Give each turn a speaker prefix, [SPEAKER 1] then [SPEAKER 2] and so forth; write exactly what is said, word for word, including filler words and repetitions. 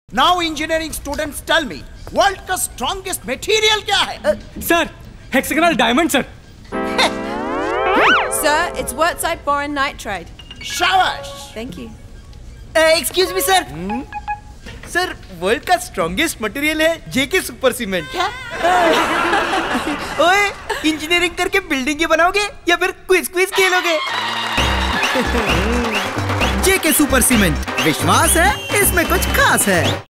[SPEAKER 1] Now engineering students tell me, world का strongest material क्या है?
[SPEAKER 2] Sir, hexagonal diamond sir.
[SPEAKER 3] Sir, it's Wurtzite boron nitride.
[SPEAKER 1] शाबाश।
[SPEAKER 3] Thank you.
[SPEAKER 4] Excuse me sir, sir world का strongest material है JK super cement.
[SPEAKER 1] क्या?
[SPEAKER 4] ओए, engineering करके building बनाओगे या फिर क्विज क्विज खेलोगे? जेके सुपर सीमेंट, विश्वास है इसमें कुछ खास है।